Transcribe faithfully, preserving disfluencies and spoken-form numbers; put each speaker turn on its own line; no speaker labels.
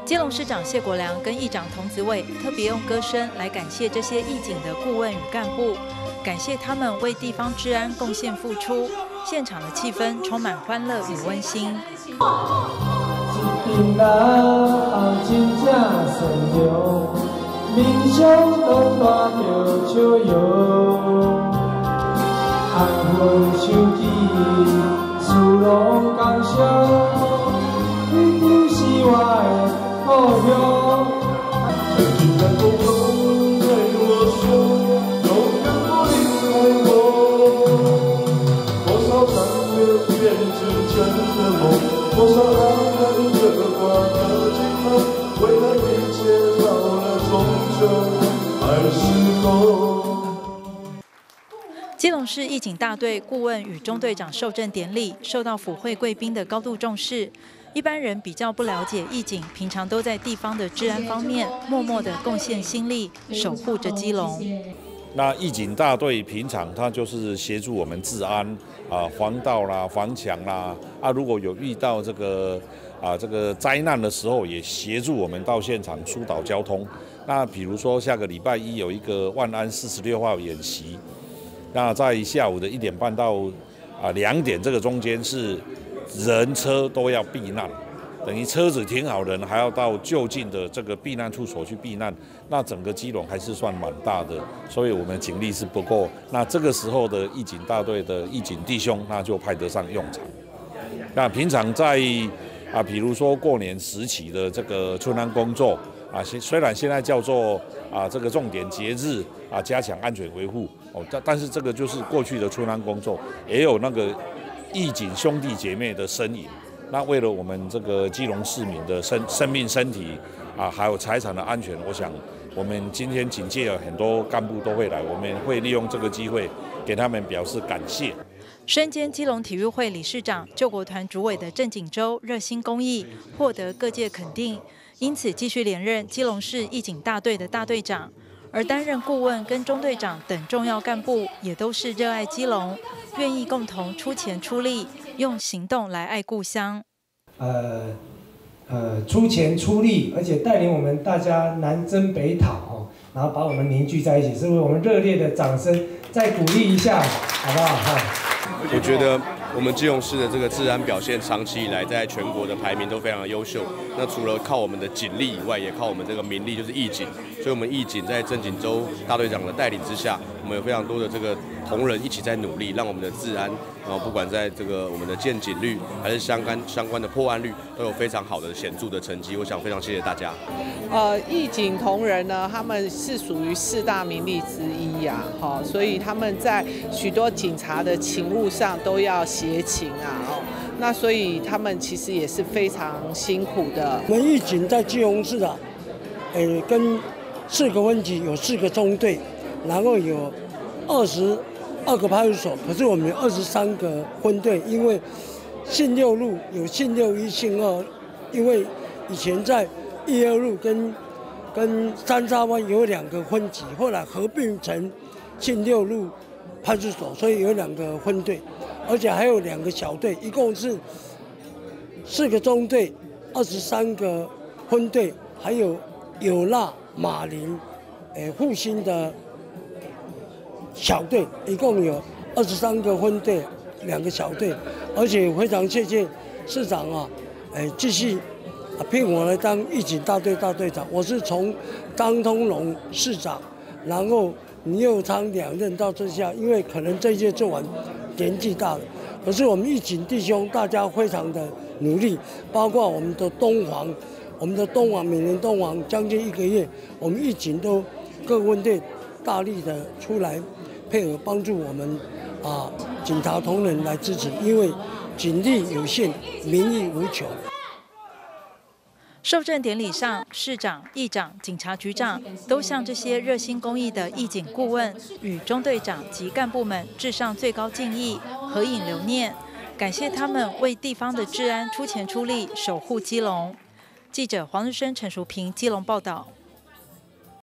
基隆市长谢国良跟议长童子伟特别用歌声来感谢这些义警的顾问与干部，感谢他们为地方治安贡献付出。现场的气氛充满欢乐与温馨。
一群人后真正善良，面上都带着笑容，安分守己，事拢感伤，你就是我的故乡。曾经在风中对我说，永远不离开我。多少残留编织成的梦，多少爱人折挂的镜头，为了一切到了终究还是够。
基隆市义警大队顾问与中队长受证典礼受到府会贵宾的高度重视。一般人比较不了解义警，平常都在地方的治安方面默默的贡献心力，守护着基隆。
那义警大队平常他就是协助我们治安啊，防盗啦、防抢啦啊，如果有遇到这个啊这个灾难的时候，也协助我们到现场疏导交通。那比如说下个礼拜一有一个万安四十六号演习，那在下午的一点半到啊两点这个中间是人车都要避难。等于车子停好，人还要到就近的这个避难处所去避难，那整个基隆还是算蛮大的，所以我们警力是不够。那这个时候的义警大队的义警弟兄，那就派得上用场。那平常在啊，比如说过年时期的这个春安工作啊，虽然现在叫做啊这个重点节日啊，加强安全维护哦，但但是这个就是过去的春安工作，也有那个义警兄弟姐妹的身影。那为了我们这个基隆市民的生生命、身体啊，还有财产的安全，我想我们今天警界有很多干部都会来，我们会利用这个机会给他们表示感谢。
身兼基隆体育会理事长、救国团主委的郑锦洲热心公益，获得各界肯定，因此继续连任基隆市义警大队的大队长。而担任顾问跟中队长等重要干部，也都是热爱基隆，愿意共同出钱出力，用行动来爱故乡。
呃呃，出钱出力，而且带领我们大家南征北讨哦，然后把我们凝聚在一起，是不是？我们热烈的掌声，再鼓励一下，好不好？哈。
我觉得我们基隆市的这个治安表现，长期以来在全国的排名都非常的优秀。那除了靠我们的警力以外，也靠我们这个民力，就是义警。所以，我们义警在郑锦洲大队长的带领之下，我们有非常多的这个同仁一起在努力，让我们的治安，然后不管在这个我们的见警率，还是相关相关的破案率，都有非常好的显著的成绩。我想非常谢谢大家。
呃，义警同仁呢，他们是属于四大名力之一呀、啊，好，所以他们在许多警察的勤务上都要协勤啊，哦，那所以他们其实也是非常辛苦的。
我们义警在基隆市啊，呃，跟四个分局有四个中队，然后有二十二个派出所，可是我们有二十三个分队，因为信六路有信六一、信二，因为以前在一二路跟跟三沙湾有两个分局，后来合并成信六路派出所，所以有两个分队，而且还有两个小队，一共是四个中队，二十三个分队，还有有辣、马林、诶复兴的小队，一共有二十三个分队，两个小队，而且非常谢谢市长啊，诶继续聘我来当义警大队大队长。我是从张通龙市长，然后倪佑昌两任到这下，因为可能这一届做完年纪大了，可是我们义警弟兄大家非常的努力，包括我们的东皇。我们的东皇每年东皇将近一个月，我们义警都各分队大力的出来配合帮助我们啊警察同仁来支持，因为警力有限，民意无穷。
受证典礼上，市长、议长、警察局长都向这些热心公益的义警顾问与中队长及干部们致上最高敬意，合影留念，感谢他们为地方的治安出钱出力，守护基隆。记者黄日升、陈淑平基隆报道。